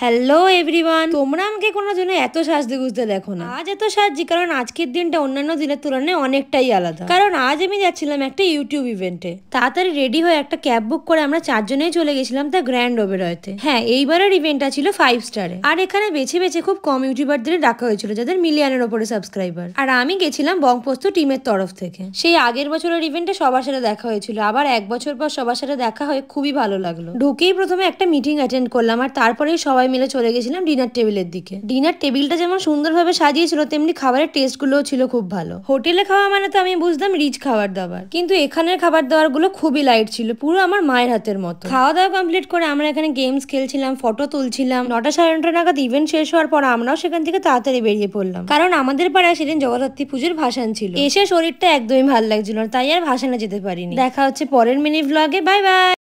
Hello everyone, তোমরা আমাকে কোনো জন্য এত সাজতে গুজতে দেখো না। আজ এত সাজছি কারণ আজকের দিনটা অন্যান্য দিনের তুলনায় অনেকটাই আলাদা। কারণ আজ আমি যাচ্ছিলাম একটা ইউটিউব ইভেন্টে। তাড়াতাড়ি রেডি হয়ে একটা ক্যাব বুক করে আমরা চারজনেই চলে গেছিলাম দ্য গ্র্যান্ড ওবেরয়তে। হ্যাঁ, এইবারের ইভেন্টটা ছিল 5 স্টারে। আর এখানে বেছে বেছে খুব কম ইউটিউবারদের ডাকা হয়েছিল যাদের মিলিয়নের ওপরে সাবস্ক্রাইবার। আর আমি গেছিলাম বংপোস্ত টিমের তরফ থেকে। সেই আগের বছরের ইভেন্টে সবার সাথে দেখা হয়েছিল, আবার এক বছর পর সবার সাথে দেখা হয়ে খুবই ভালো লাগলো। ঢুকেই প্রথমে একটা মিটিং অ্যাটেন্ড করলাম, আর তারপরেই সবাই মিলে চলে গেছিলাম ডিনার টেবিলের দিকে। ডিনার টেবিলটা যেমন সুন্দরভাবে সাজিয়েছিল তেমনি খাবারের টেস্ট গুলোও ছিল খুব ভালো। হোটেলে খাওয়া মানে তো আমি বুঝতাম রিচ খাবার দাবার, কিন্তু এখানের খাবার দাবার গুলো খুবই লাইট ছিল, পুরো আমার মায়ের হাতের মতো। খাওয়া দাওয়া কমপ্লিট করে আমরা এখানে গেমস খেলছিলাম, ফটো তুলছিলাম। 9টা সাড়ে 9টা নাগাদ ইভেন্ট শেষ হওয়ার পর আমরাও সেখান থেকে তাড়াতাড়ি বেরিয়ে পড়লাম, কারণ আমাদের পাড়ায় সেদিন জগদ্ধাত্রী পুজোর ভাসান ছিল। এসে শরীরটা একদমই ভালো লাগছিল না, তাই আর ভাসানে যেতে পারিনি। দেখা হচ্ছে পরের মিনি ব্লগে। Bye by.